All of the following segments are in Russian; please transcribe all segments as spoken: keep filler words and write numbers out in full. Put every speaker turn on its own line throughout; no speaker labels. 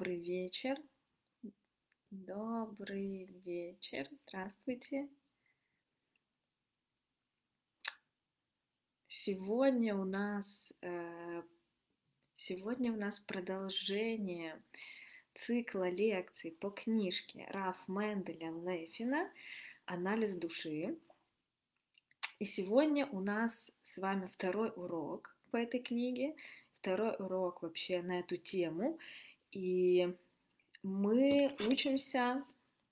Добрый вечер. Добрый вечер. Здравствуйте. Сегодня у нас э, сегодня у нас продолжение цикла лекций по книжке Раф Менделя Лефина «Анализ души». И сегодня у нас с вами второй урок по этой книге, второй урок вообще на эту тему. И мы учимся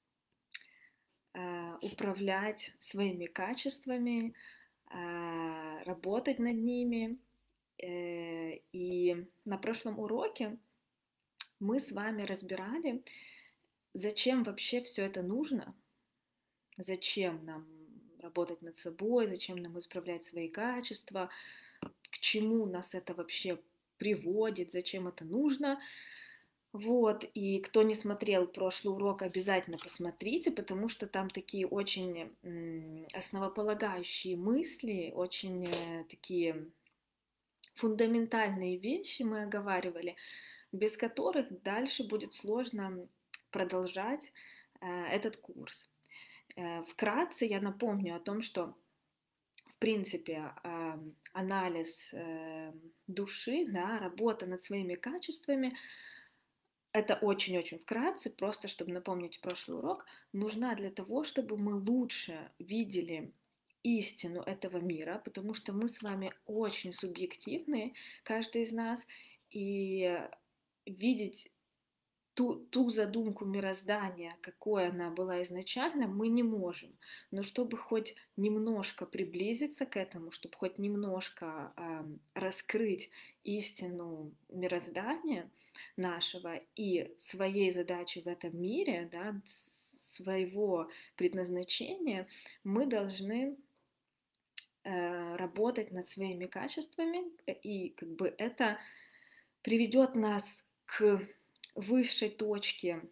э, управлять своими качествами, э, работать над ними. Э, и на прошлом уроке мы с вами разбирали, зачем вообще все это нужно, зачем нам работать над собой, зачем нам исправлять свои качества, к чему нас это вообще приводит, зачем это нужно. Вот, и кто не смотрел прошлый урок, обязательно посмотрите, потому что там такие очень основополагающие мысли, очень такие фундаментальные вещи мы оговаривали, без которых дальше будет сложно продолжать этот курс. Вкратце я напомню о том, что в принципе анализ души, да, работа над своими качествами, это очень-очень вкратце, просто чтобы напомнить прошлый урок, нужна для того, чтобы мы лучше видели истину этого мира, потому что мы с вами очень субъективны, каждый из нас, и видеть ту, ту задумку мироздания, какой она была изначально, мы не можем. Но чтобы хоть немножко приблизиться к этому, чтобы хоть немножко э, раскрыть истину мироздания нашего и своей задачи в этом мире, да, своего предназначения, мы должны э, работать над своими качествами, и как бы это приведет нас к высшей точке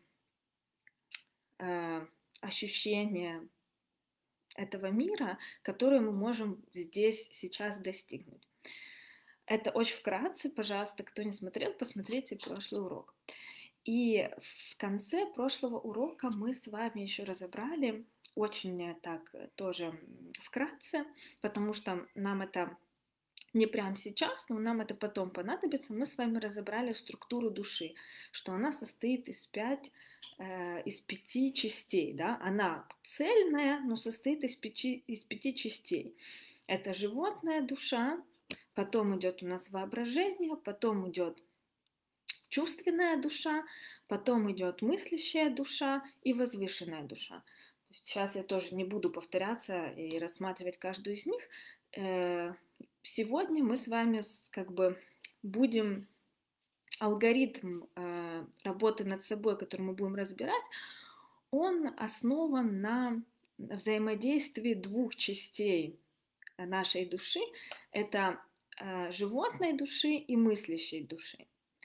э, ощущения этого мира, которую мы можем здесь сейчас достигнуть. Это очень вкратце, пожалуйста, кто не смотрел, посмотрите прошлый урок. И в конце прошлого урока мы с вами еще разобрали, очень так тоже вкратце, потому что нам это не прямо сейчас, но нам это потом понадобится. Мы с вами разобрали структуру души, что она состоит из, пять, э, из пяти частей. Да? Она цельная, но состоит из пяти, из пяти частей. Это животная душа, потом идет у нас воображение, потом идет чувственная душа, потом идет мыслящая душа и возвышенная душа. Сейчас я тоже не буду повторяться и рассматривать каждую из них. Сегодня мы с вами как бы будем алгоритм э, работы над собой, который мы будем разбирать, он основан на взаимодействии двух частей нашей души. Это э, животной души и мыслящей души.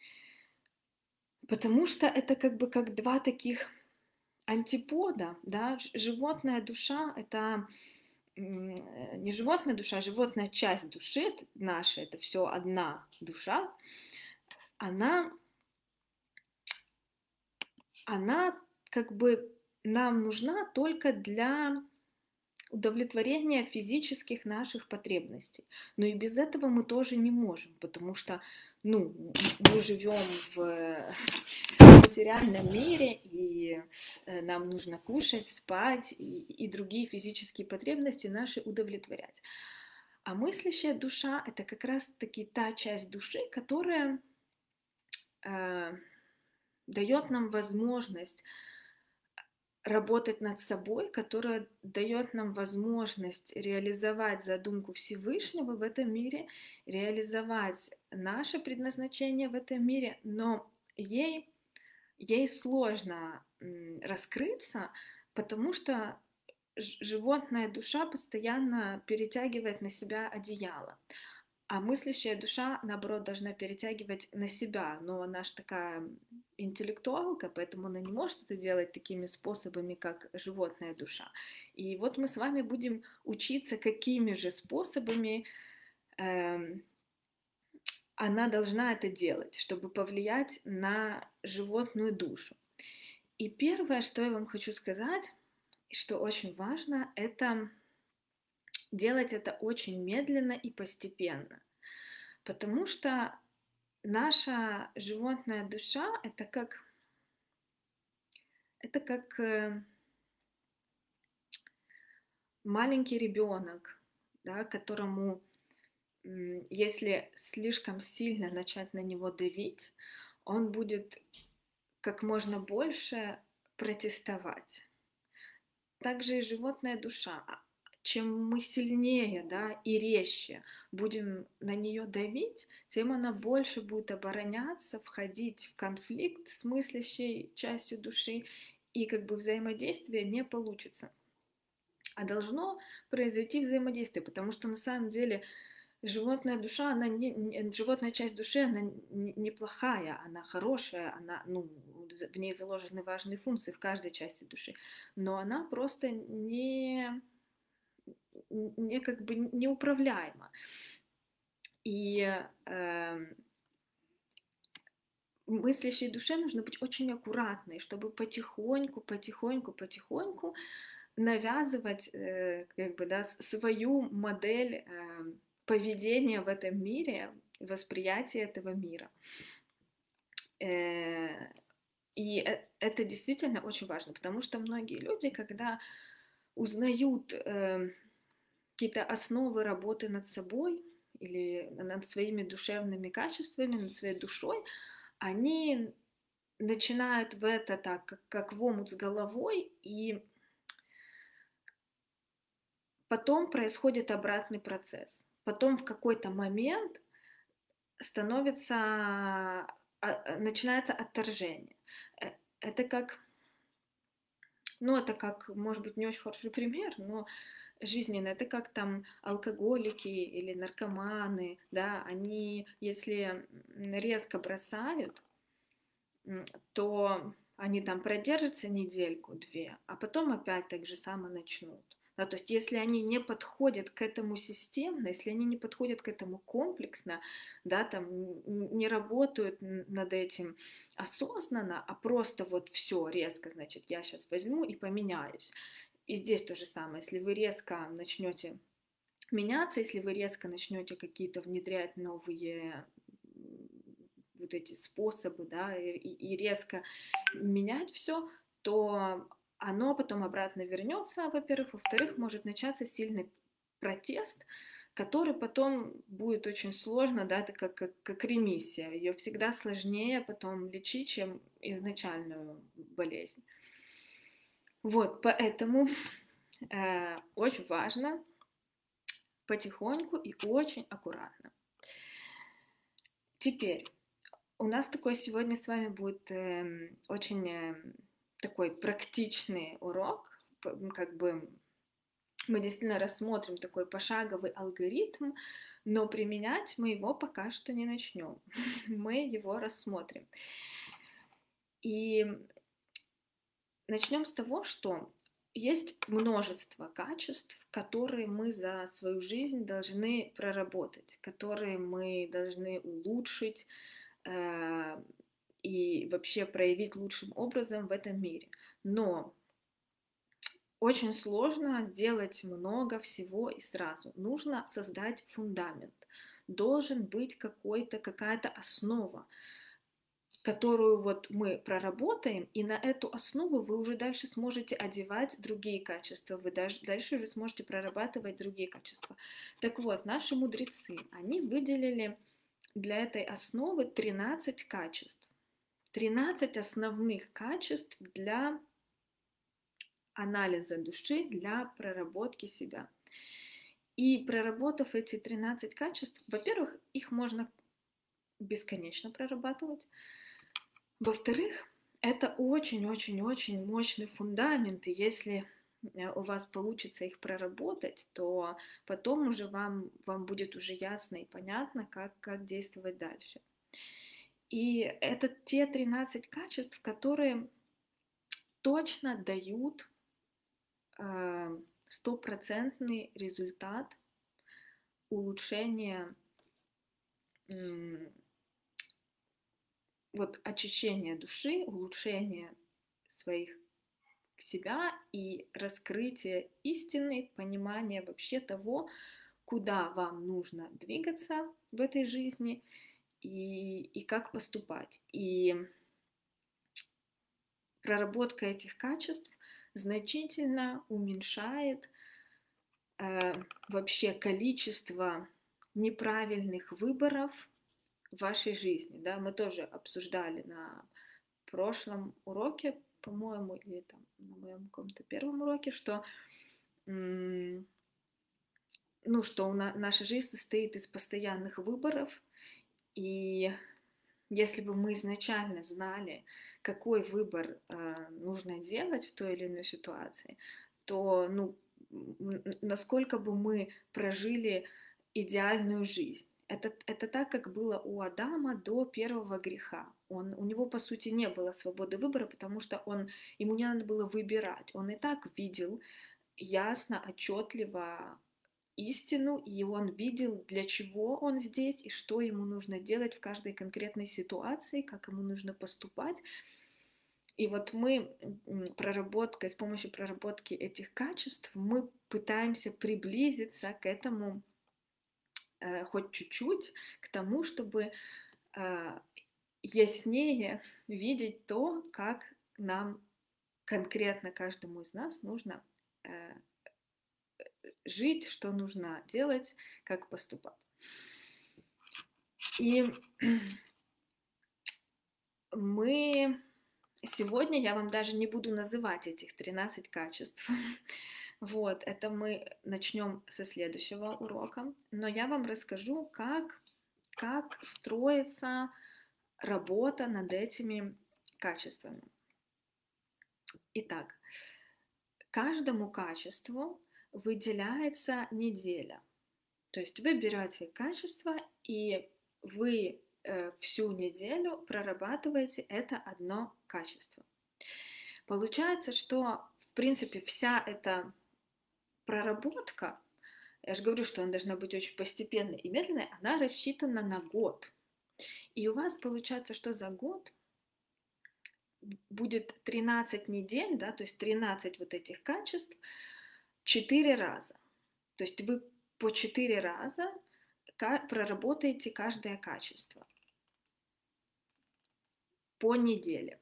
Потому что это как бы как два таких антипода, да, животная душа — это не животная душа, а животная часть души наша, это все одна душа, она, она как бы нам нужна только для удовлетворения физических наших потребностей. Но и без этого мы тоже не можем, потому что, ну, мы живем в материальном мире, и нам нужно кушать, спать и, и другие физические потребности наши удовлетворять. А мыслящая душа — это как раз-таки та часть души, которая э, дает нам возможность работать над собой, которая дает нам возможность реализовать задумку Всевышнего в этом мире, реализовать наше предназначение в этом мире, но ей, ей сложно раскрыться, потому что животная душа постоянно перетягивает на себя одеяло. А мыслящая душа, наоборот, должна перетягивать на себя, но она же такая интеллектуалка, поэтому она не может это делать такими способами, как животная душа. И вот мы с вами будем учиться, какими же способами э, она должна это делать, чтобы повлиять на животную душу. И первое, что я вам хочу сказать, что очень важно, это делать это очень медленно и постепенно. Потому что наша животная душа это как, это как э, маленький ребенок, да, которому, м, если слишком сильно начать на него давить, он будет как можно больше протестовать. Также и животная душа. А Чем мы сильнее, да, и резче будем на нее давить, тем она больше будет обороняться, входить в конфликт с мыслящей частью души, и как бы взаимодействие не получится. А должно произойти взаимодействие, потому что на самом деле животная душа, она не, не- животная часть души, она не- неплохая, она хорошая, она, ну, в ней заложены важные функции в каждой части души, но она просто не, не как бы неуправляема. И э, мыслящей душе нужно быть очень аккуратной, чтобы потихоньку, потихоньку, потихоньку навязывать э, как бы, да, свою модель э, поведения в этом мире, восприятие этого мира. Э, и э- это действительно очень важно, потому что многие люди, когда узнают э, какие-то основы работы над собой или над своими душевными качествами, над своей душой, они начинают в это так, как, как в омут с головой, и потом происходит обратный процесс. Потом в какой-то момент становится, а, а, начинается отторжение. Э, Это как, ну это как, может быть, не очень хороший пример, но жизненно. Это как там алкоголики или наркоманы, да, они, если резко бросают, то они там продержатся недельку-две, а потом опять так же само начнут. Да, то есть если они не подходят к этому системно, если они не подходят к этому комплексно, да, там не работают над этим осознанно, а просто вот все резко, значит, я сейчас возьму и поменяюсь. И здесь то же самое, если вы резко начнете меняться, если вы резко начнете какие-то внедрять новые вот эти способы, да, и, и резко менять все, то оно потом обратно вернется, во-первых, во-вторых, может начаться сильный протест, который потом будет очень сложно, да, это как, как, как ремиссия, ее всегда сложнее потом лечить, чем изначальную болезнь. Вот, поэтому э, очень важно потихоньку и очень аккуратно. Теперь у нас такой сегодня с вами будет э, очень э, такой практичный урок, как бы мы действительно рассмотрим такой пошаговый алгоритм, но применять мы его пока что не начнем. Мы его рассмотрим. И начнем с того, что есть множество качеств, которые мы за свою жизнь должны проработать, которые мы должны улучшить э, и вообще проявить лучшим образом в этом мире. Но очень сложно сделать много всего и сразу. Нужно создать фундамент. Должен быть какой-то, какая-то основа, которую вот мы проработаем, и на эту основу вы уже дальше сможете одевать другие качества, вы дальше уже сможете прорабатывать другие качества. Так вот, наши мудрецы, они выделили для этой основы тринадцать качеств. тринадцать основных качеств для анализа души, для проработки себя. И проработав эти тринадцать качеств, во-первых, их можно бесконечно прорабатывать. Во-вторых, это очень-очень-очень мощный фундамент, и если у вас получится их проработать, то потом уже вам, вам будет уже ясно и понятно, как, как действовать дальше. И это те тринадцать качеств, которые точно дают стопроцентный результат улучшения вот очищение души, улучшение своих себя и раскрытие истины, понимание вообще того, куда вам нужно двигаться в этой жизни и, и как поступать. И проработка этих качеств значительно уменьшает э, вообще количество неправильных выборов в вашей жизни. Да? Мы тоже обсуждали на прошлом уроке, по-моему, или там на моем каком-то первом уроке, что, ну, что у на, наша жизнь состоит из постоянных выборов, и если бы мы изначально знали, какой выбор э, нужно делать в той или иной ситуации, то, ну, насколько бы мы прожили идеальную жизнь. Это, это так, как было у Адама до первого греха. Он, у него, по сути, не было свободы выбора, потому что он, ему не надо было выбирать. Он и так видел ясно, отчетливо истину, и он видел, для чего он здесь, и что ему нужно делать в каждой конкретной ситуации, как ему нужно поступать. И вот мы проработкой, с помощью проработки этих качеств, мы пытаемся приблизиться к этому э, хоть чуть-чуть, к тому, чтобы э, яснее видеть то, как нам конкретно каждому из нас нужно э, жить, что нужно делать, как поступать. И мы сегодня, я вам даже не буду называть этих тринадцать качеств. Вот, это мы начнем со следующего урока. Но я вам расскажу, как, как строится работа над этими качествами. Итак, каждому качеству выделяется неделя. То есть вы берете качество, и вы э, всю неделю прорабатываете это одно качество. Получается, что, в принципе, вся эта проработка, я же говорю, что она должна быть очень постепенной и медленной, она рассчитана на год. И у вас получается, что за год будет тринадцать недель, да, то есть тринадцать вот этих качеств, четыре раза. То есть вы по четыре раза проработаете каждое качество по неделе.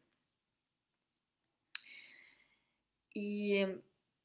И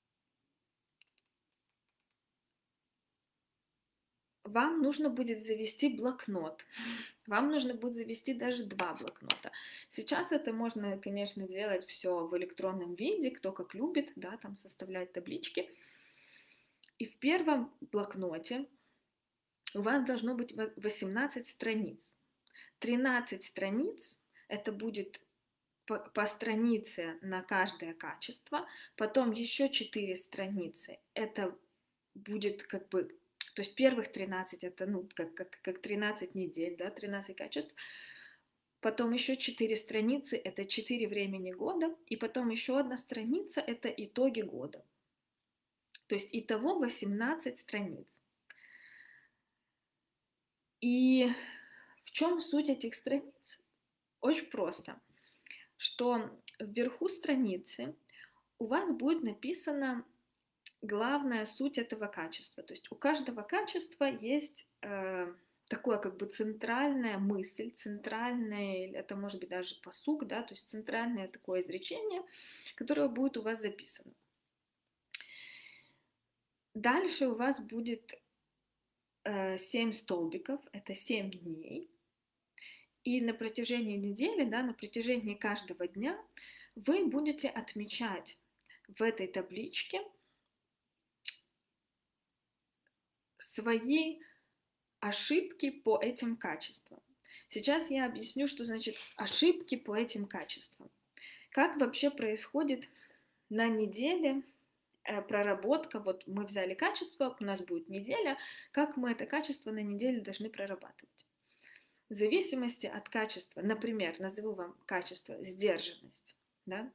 вам нужно будет завести блокнот. Вам нужно будет завести даже два блокнота. Сейчас это можно, конечно, делать все в электронном виде, кто как любит, да, там составлять таблички. И в первом блокноте у вас должно быть восемнадцать страниц. тринадцать страниц это будет по, по странице на каждое качество, потом еще четыре страницы это будет как бы, то есть первых тринадцать это ну как, как, как тринадцать недель, да, тринадцать качеств, потом еще четыре страницы это четыре времени года, и потом еще одна страница это итоги года. То есть итого восемнадцать страниц. И в чем суть этих страниц? Очень просто, что вверху страницы у вас будет написана главная суть этого качества. То есть у каждого качества есть э, такое как бы центральная мысль, центральное, это может быть даже пасук, да, то есть центральное такое изречение, которое будет у вас записано. Дальше у вас будет э, семь столбиков, это семь дней. И на протяжении недели, да, на протяжении каждого дня вы будете отмечать в этой табличке свои ошибки по этим качествам. Сейчас я объясню, что значит ошибки по этим качествам. Как вообще происходит на неделе проработка, вот мы взяли качество, у нас будет неделя, как мы это качество на неделе должны прорабатывать. В зависимости от качества, например, назову вам качество сдержанность, да?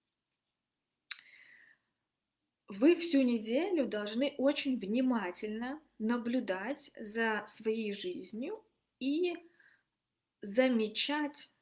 Вы всю неделю должны очень внимательно наблюдать за своей жизнью и замечать,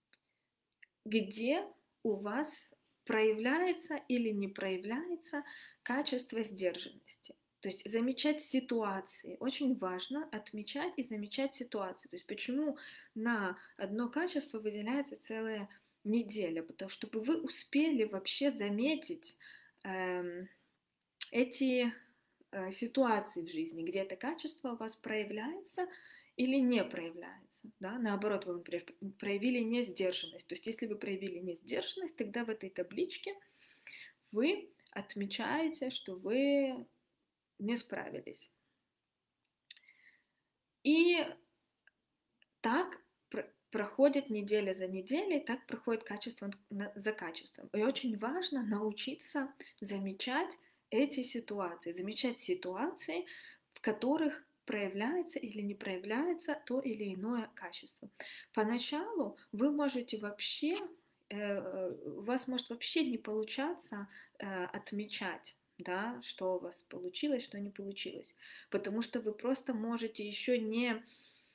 где у вас проявляется или не проявляется качество сдержанности. То есть замечать ситуации. Очень важно отмечать и замечать ситуации. То есть почему на одно качество выделяется целая неделя? Потому что чтобы вы успели вообще заметить эм, эти э, ситуации в жизни, где это качество у вас проявляется или не проявляется. Да? Наоборот, вы, например, проявили несдержанность. То есть если вы проявили несдержанность, тогда в этой табличке вы отмечаете, что вы не справились. И так проходит неделя за неделей, так проходит качество за качеством. И очень важно научиться замечать эти ситуации, замечать ситуации, в которых проявляется или не проявляется то или иное качество. Поначалу вы можете вообще, у вас может вообще не получаться отмечать, да, что у вас получилось, что не получилось, потому что вы просто можете еще не,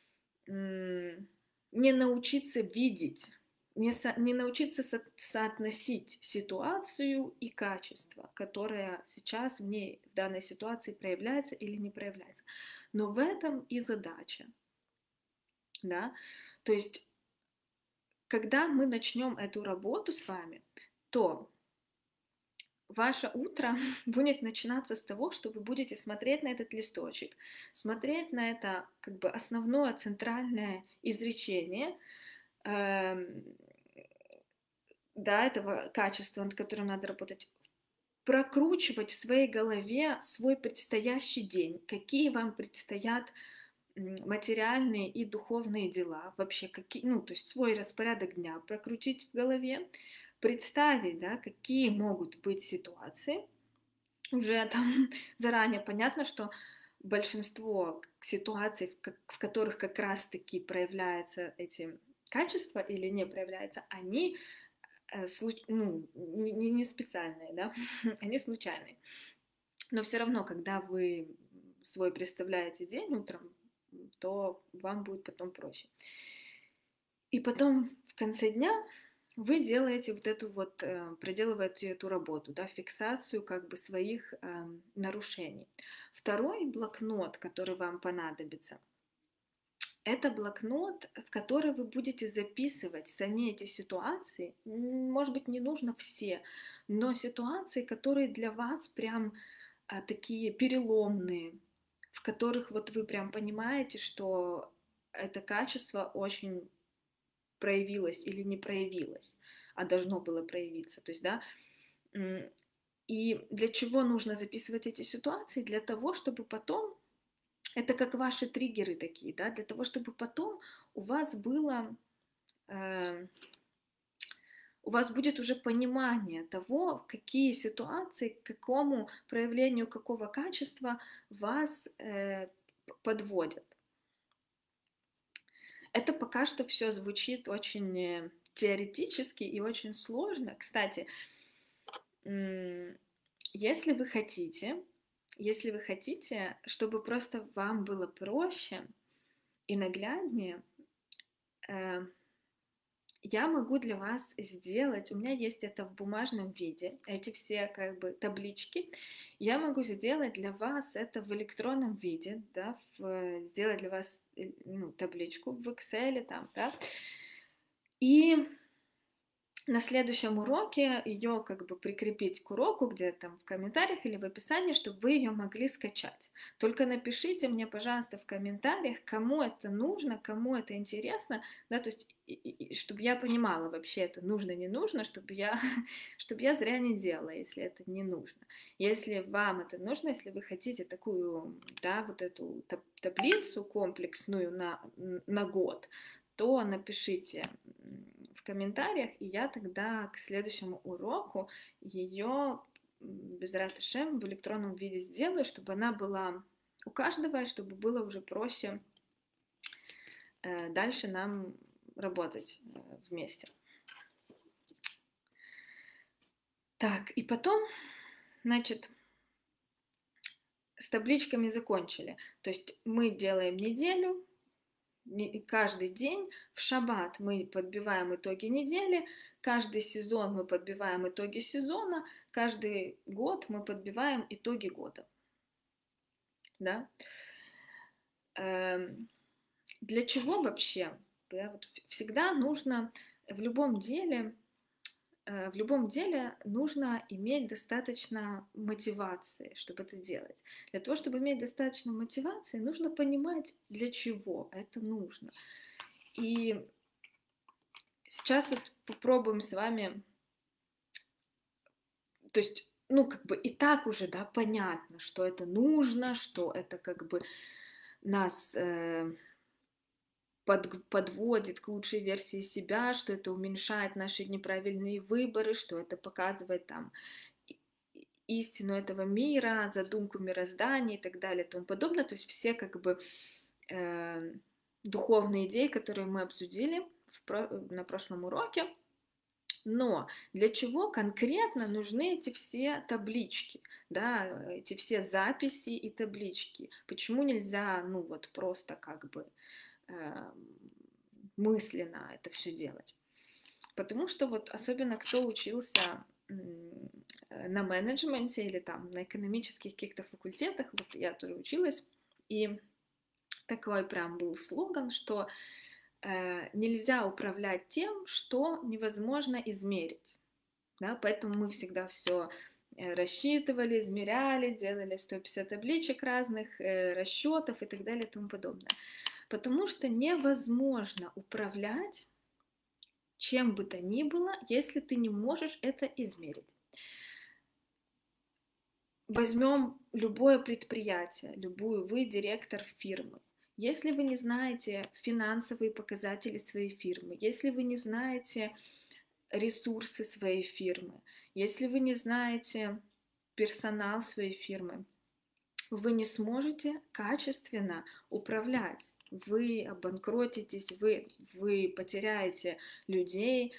не научиться видеть, не, со, не научиться со, соотносить ситуацию и качество, которое сейчас в ней, в данной ситуации проявляется или не проявляется. Но в этом и задача, да, то есть, когда мы начнем эту работу с вами, то ваше утро будет начинаться с того, что вы будете смотреть на этот листочек, смотреть на это как бы основное центральное изречение, э, да, этого качества, над которым надо работать, прокручивать в своей голове свой предстоящий день, какие вам предстоят материальные и духовные дела, вообще какие, ну, то есть свой распорядок дня прокрутить в голове, представить, да, какие могут быть ситуации. Уже там заранее понятно, что большинство ситуаций, в которых как раз-таки проявляются эти качества или не проявляются, они ну, не, не специальные, да, они случайные. Но все равно, когда вы свой представляете день утром, то вам будет потом проще. И потом в конце дня вы делаете вот эту вот, проделываете эту работу, да, фиксацию как бы своих э, нарушений. Второй блокнот, который вам понадобится, это блокнот, в который вы будете записывать сами эти ситуации. Может быть, не нужно все, но ситуации, которые для вас прям а, такие переломные, в которых вот вы прям понимаете, что это качество очень проявилось или не проявилось, а должно было проявиться. То есть, да, и для чего нужно записывать эти ситуации? Для того, чтобы потом, это как ваши триггеры такие, да, для того, чтобы потом у вас было, э, у вас будет уже понимание того, какие ситуации, к какому проявлению какого качества вас э, подводят. Это пока что все звучит очень теоретически и очень сложно. Кстати, если вы хотите, если вы хотите, чтобы просто вам было проще и нагляднее, э, я могу для вас сделать, у меня есть это в бумажном виде, эти все как бы таблички, я могу сделать для вас это в электронном виде, да, в, сделать для вас ну, табличку в Excel, там, да, и на следующем уроке ее как бы прикрепить к уроку где-то в комментариях или в описании, чтобы вы ее могли скачать. Только напишите мне, пожалуйста, в комментариях, кому это нужно, кому это интересно, да, то есть, и, и, чтобы я понимала, вообще это нужно, не нужно, чтобы я, чтобы я зря не делала, если это не нужно. Если вам это нужно, если вы хотите такую, да, вот эту таблицу комплексную на, на год, то напишите в комментариях, и я тогда к следующему уроку ее безрат ашем в электронном виде сделаю, чтобы она была у каждого, и чтобы было уже проще э, дальше нам работать э, вместе. Так, и потом, значит, с табличками закончили. То есть мы делаем неделю, каждый день, в шаббат мы подбиваем итоги недели, каждый сезон мы подбиваем итоги сезона, каждый год мы подбиваем итоги года. Да? Для чего вообще? Да, вот всегда нужно в любом деле, в любом деле нужно иметь достаточно мотивации, чтобы это делать. Для того, чтобы иметь достаточно мотивации, нужно понимать, для чего это нужно. И сейчас вот попробуем с вами, то есть, ну, как бы и так уже, да, понятно, что это нужно, что это как бы нас э, под, подводит к лучшей версии себя, что это уменьшает наши неправильные выборы, что это показывает там истину этого мира, задумку мироздания и так далее и тому подобное. То есть все как бы э, духовные идеи, которые мы обсудили в про... на прошлом уроке. Но для чего конкретно нужны эти все таблички, да, эти все записи и таблички? Почему нельзя, ну вот просто как бы э, мысленно это все делать? Потому что вот особенно кто учился на менеджменте или там на экономических каких-то факультетах, вот я тоже училась, и такой прям был слоган, что э, нельзя управлять тем, что невозможно измерить, да, поэтому мы всегда все рассчитывали, измеряли, делали сто пятьдесят табличек разных, э, расчетов и так далее и тому подобное, потому что невозможно управлять чем бы то ни было, если ты не можешь это измерить. Возьмем любое предприятие, любую, вы директор фирмы. Если вы не знаете финансовые показатели своей фирмы, если вы не знаете ресурсы своей фирмы, если вы не знаете персонал своей фирмы, вы не сможете качественно управлять. Вы обанкротитесь, вы, вы потеряете людей.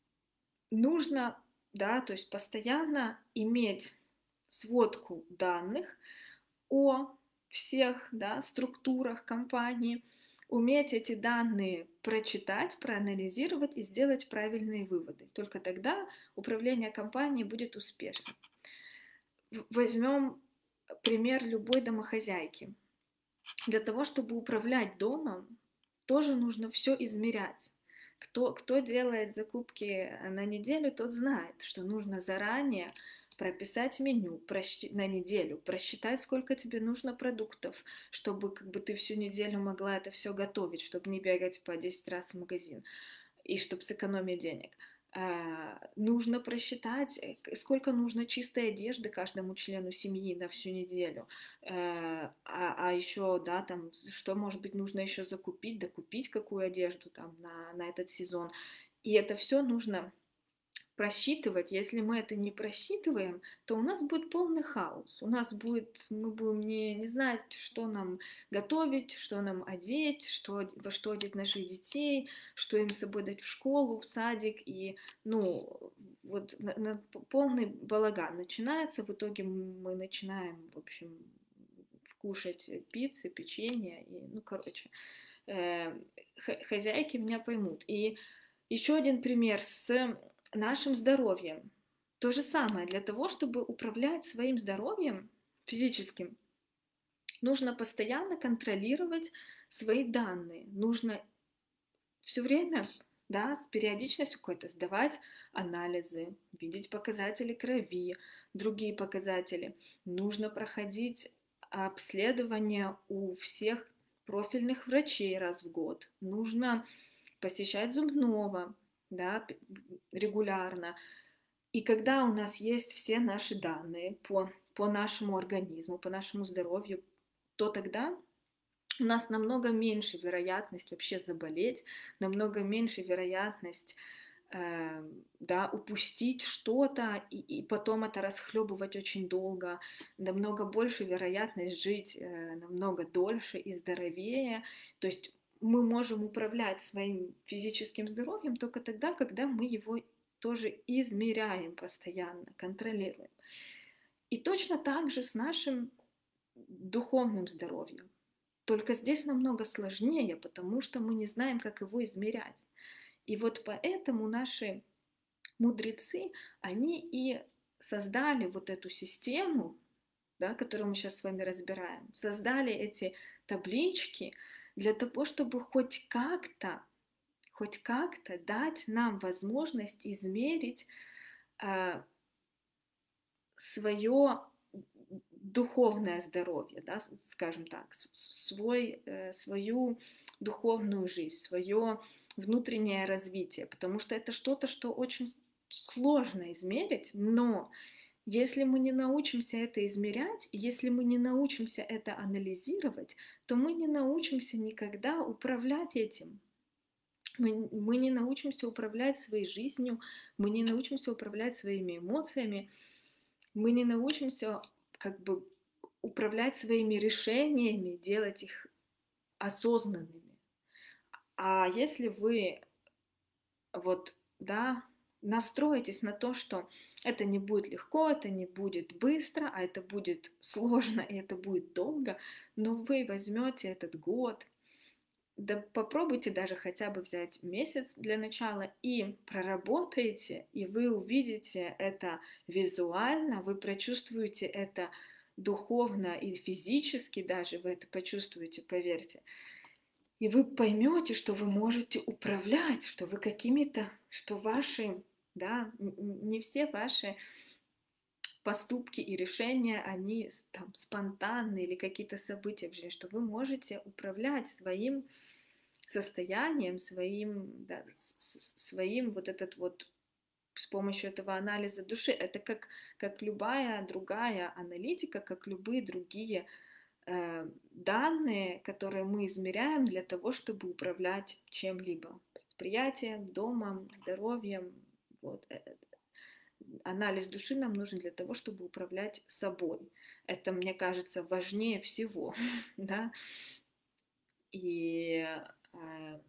Нужно, да, то есть постоянно иметь сводку данных о всех, да, структурах компании, уметь эти данные прочитать, проанализировать и сделать правильные выводы. Только тогда управление компанией будет успешным. Возьмем пример любой домохозяйки. Для того, чтобы управлять домом, тоже нужно все измерять. Кто, кто делает закупки на неделю, тот знает, что нужно заранее прописать меню на неделю, просчитать, сколько тебе нужно продуктов, чтобы как бы ты всю неделю могла это все готовить, чтобы не бегать по десять раз в магазин и чтобы сэкономить денег. Нужно просчитать, сколько нужно чистой одежды каждому члену семьи на всю неделю, а, а еще, да, там, что, может быть, нужно еще закупить, докупить какую одежду там на, на этот сезон. И это все нужно просчитывать. Если мы это не просчитываем, то у нас будет полный хаос. У нас будет, мы будем не, не знать, что нам готовить, что нам одеть, что, во что одеть наших детей, что им с собой дать в школу, в садик. И, ну, вот на, на, полный балаган начинается. В итоге мы начинаем, в общем, кушать пиццы, печенье. И, ну, короче, э, хозяйки меня поймут. И еще один пример с нашим здоровьем. То же самое, для того, чтобы управлять своим здоровьем физическим, нужно постоянно контролировать свои данные. Нужно все время, да, с периодичностью какой-то сдавать анализы, видеть показатели крови, другие показатели. Нужно проходить обследование у всех профильных врачей раз в год. Нужно посещать зубного, да, регулярно. И когда у нас есть все наши данные по, по нашему организму, по нашему здоровью, то тогда у нас намного меньше вероятность вообще заболеть, намного меньше вероятность э, да, упустить что-то и, и потом это расхлебывать очень долго, намного больше вероятность жить э, намного дольше и здоровее. То есть мы можем управлять своим физическим здоровьем только тогда, когда мы его тоже измеряем постоянно, контролируем. И точно так же с нашим духовным здоровьем. Только здесь намного сложнее, потому что мы не знаем, как его измерять. И вот поэтому наши мудрецы, они и создали вот эту систему, да, которую мы сейчас с вами разбираем, создали эти таблички для того, чтобы хоть как-то, хоть как-то дать нам возможность измерить э, свое духовное здоровье, да, скажем так, свой, э, свою духовную жизнь, свое внутреннее развитие, потому что это что-то, что очень сложно измерить, но если мы не научимся это измерять, если мы не научимся это анализировать, то мы не научимся никогда управлять этим. Мы, мы не научимся управлять своей жизнью, мы не научимся управлять своими эмоциями, мы не научимся как бы управлять своими решениями, делать их осознанными. А если вы вот, да, настроитесь на то, что это не будет легко, это не будет быстро, а это будет сложно и это будет долго, но вы возьмете этот год, да попробуйте даже хотя бы взять месяц для начала и проработаете, и вы увидите это визуально, вы прочувствуете это духовно и физически даже, вы это почувствуете, поверьте. И вы поймете, что вы можете управлять, что вы какими-то, что ваши, да, не все ваши поступки и решения, они там спонтанные или какие-то события в жизни, что вы можете управлять своим состоянием, своим, да, своим вот этот вот с помощью этого анализа души. Это как, как любая другая аналитика, как любые другие э, данные, которые мы измеряем для того, чтобы управлять чем-либо. Предприятием, домом, здоровьем. Вот. Анализ души нам нужен для того, чтобы управлять собой. Это, мне кажется, важнее всего. Да? И э,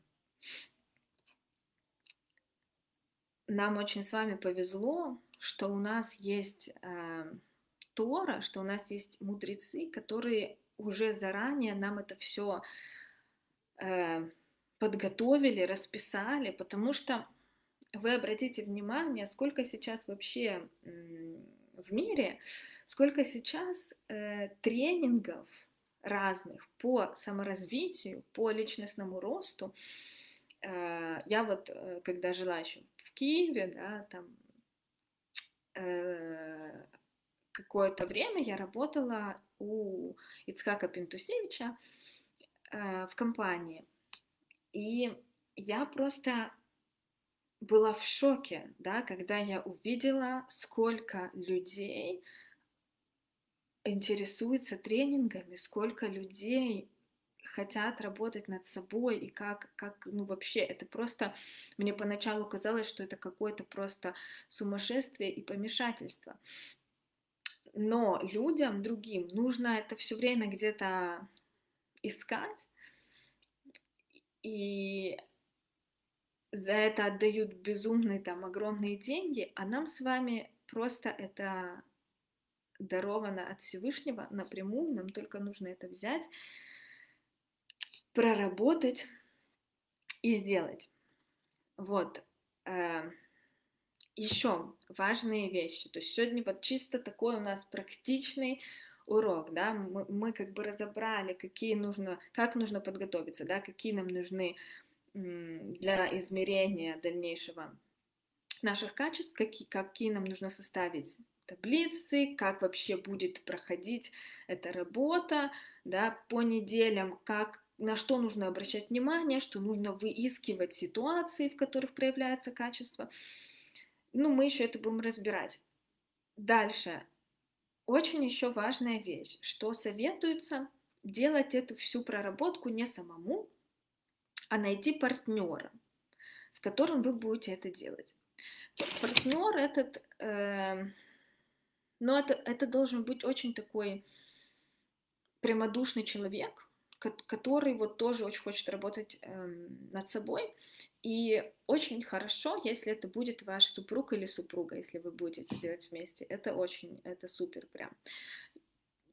нам очень с вами повезло, что у нас есть э, Тора, что у нас есть мудрецы, которые уже заранее нам это все э, подготовили, расписали, потому что вы обратите внимание, сколько сейчас вообще в мире, сколько сейчас э, тренингов разных по саморазвитию, по личностному росту. Э, я вот, э, когда жила еще в Киеве, да, там э, какое-то время я работала у Ицхака Пинтусевича э, в компании. И я просто была в шоке, да, когда я увидела, сколько людей интересуется тренингами, сколько людей хотят работать над собой, и как, как, ну вообще, это просто, мне поначалу казалось, что это какое-то просто сумасшествие и помешательство. Но людям другим нужно это все время где-то искать, и за это отдают безумные там огромные деньги, а нам с вами просто это даровано от Всевышнего напрямую, нам только нужно это взять, проработать и сделать. Вот. Еще важные вещи. То есть сегодня вот чисто такой у нас практичный урок, да, мы, мы как бы разобрали, какие нужно, как нужно подготовиться, да, какие нам нужны для измерения дальнейшего наших качеств, какие, какие нам нужно составить таблицы, как вообще будет проходить эта работа, да, по неделям, как, на что нужно обращать внимание, что нужно выискивать ситуации, в которых проявляется качество. Ну, мы еще это будем разбирать. Дальше. Очень еще важная вещь, что советуется делать эту всю проработку не самому, а найти партнера, с которым вы будете это делать. Партнер этот, э, но это, это должен быть очень такой прямодушный человек, который вот тоже очень хочет работать э, над собой. И очень хорошо, если это будет ваш супруг или супруга, если вы будете это делать вместе. Это очень, это супер прям.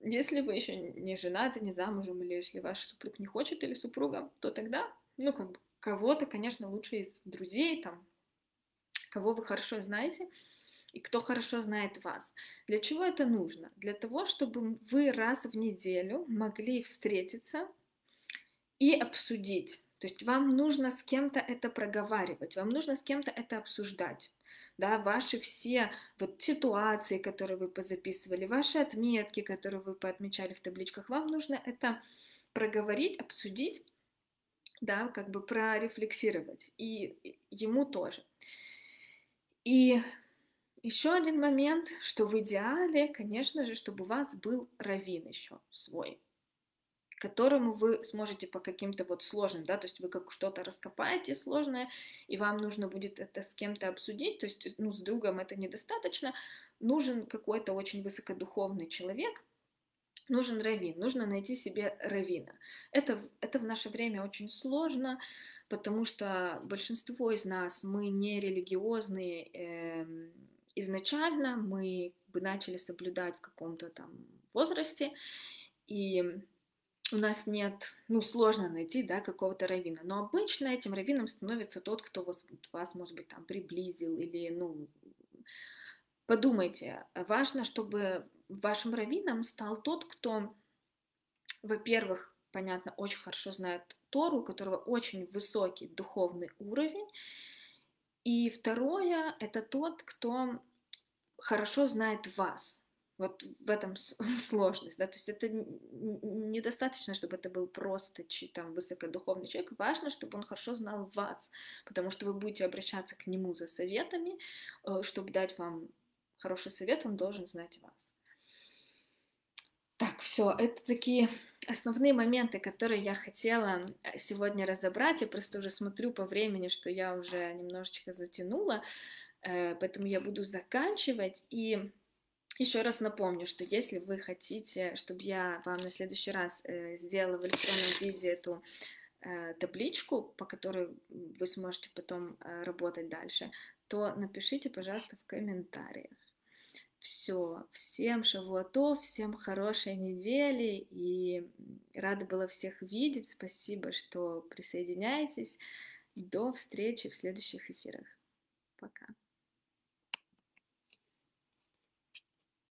Если вы еще не женаты, не замужем, или если ваш супруг не хочет или супруга, то тогда, ну, как бы, кого-то, конечно, лучше из друзей, там, кого вы хорошо знаете, и кто хорошо знает вас. Для чего это нужно? Для того, чтобы вы раз в неделю могли встретиться и обсудить. То есть вам нужно с кем-то это проговаривать, вам нужно с кем-то это обсуждать. Да, ваши все вот ситуации, которые вы позаписывали, ваши отметки, которые вы поотмечали в табличках, вам нужно это проговорить, обсудить, да, как бы прорефлексировать, и ему тоже. И еще один момент, что в идеале, конечно же, чтобы у вас был раввин еще свой, которому вы сможете по каким-то вот сложным, да, то есть вы как что-то раскопаете сложное, и вам нужно будет это с кем-то обсудить, то есть, ну, с другом это недостаточно, нужен какой-то очень высокодуховный человек, нужен раввин, нужно найти себе раввина. Это, это в наше время очень сложно, потому что большинство из нас, мы не религиозные э, изначально, мы бы начали соблюдать в каком-то там возрасте, и у нас нет, ну, сложно найти, да, какого-то раввина. Но обычно этим раввином становится тот, кто вас, вас, может быть, там приблизил или, ну, подумайте, важно, чтобы вашим раввином стал тот, кто, во-первых, понятно, очень хорошо знает Тору, у которого очень высокий духовный уровень, и второе, это тот, кто хорошо знает вас. Вот в этом сложность, да, то есть это недостаточно, чтобы это был просто там высокодуховный человек, важно, чтобы он хорошо знал вас, потому что вы будете обращаться к нему за советами, чтобы дать вам хороший совет, он должен знать вас. Так, все, это такие основные моменты, которые я хотела сегодня разобрать. Я просто уже смотрю по времени, что я уже немножечко затянула, поэтому я буду заканчивать. И еще раз напомню, что если вы хотите, чтобы я вам на следующий раз сделала в электронном виде эту табличку, по которой вы сможете потом работать дальше, то напишите, пожалуйста, в комментариях. Все, всем шавуатов, всем хорошей недели, и рада была всех видеть. Спасибо, что присоединяетесь. До встречи в следующих эфирах. Пока.